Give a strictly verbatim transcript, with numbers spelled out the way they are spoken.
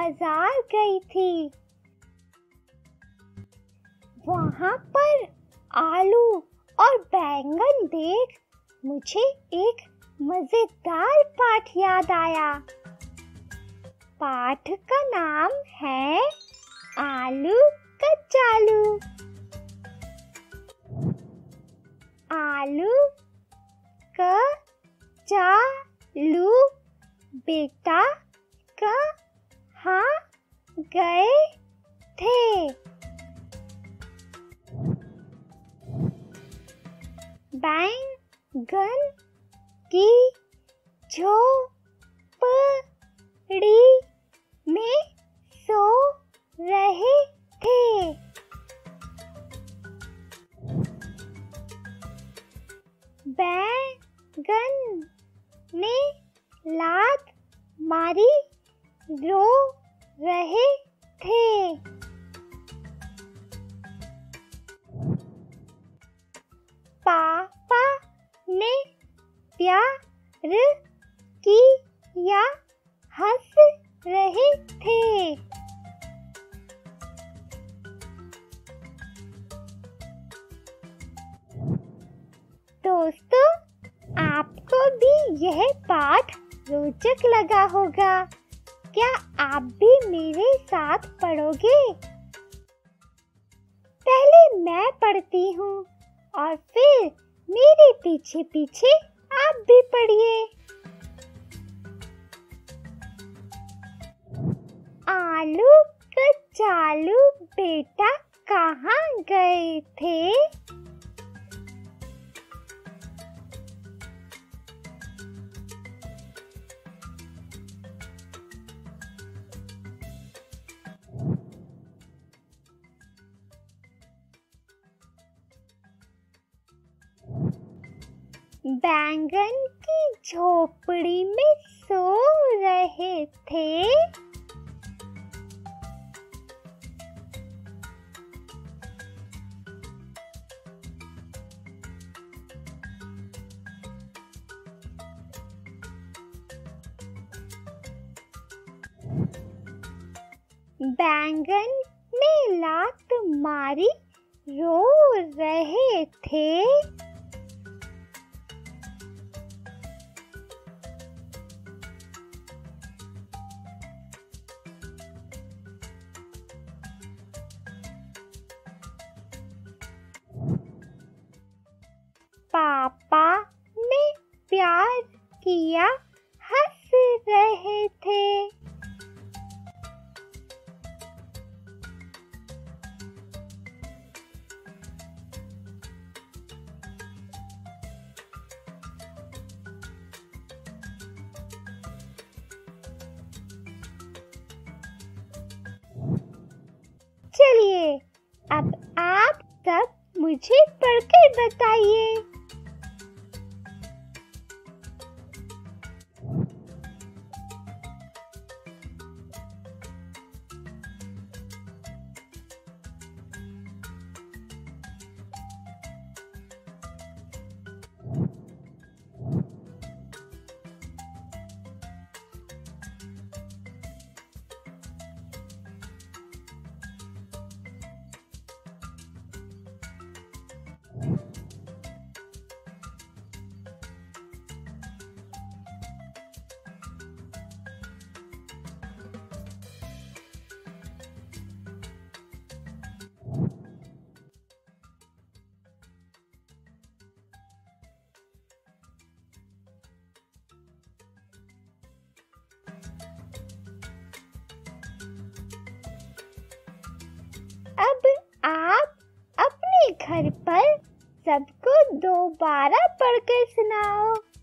बाजार गई थी। वहां पर आलू और बैंगन देख मुझे एक मजेदार पाठ याद आया। पाठ का नाम है आलू कचालू। आलू कचालू बेटा कहाँ गए थे? बैंगन की झोपड़ी में सो रहे थे। बैंगन ने लात मारी रो रहे थे। पापा ने प्यार किया हंस रहे थे। दोस्तों, आपको भी यह पाठ रोचक लगा होगा। क्या आप भी मेरे साथ पढ़ोगे? पहले मैं पढ़ती हूँ और फिर मेरे पीछे पीछे आप भी पढ़िए। आलू कचालू बेटा कहाँ गए थे? बैंगन की झोपड़ी में सो रहे थे। बैंगन ने लात मारी रो रहे थे। पापा ने प्यार किया हंस रहे थे। चलिए, अब आप सब मुझे पढ़कर बताइए। अब आप अपने घर पर सबको दोबारा पढ़कर सुनाओ।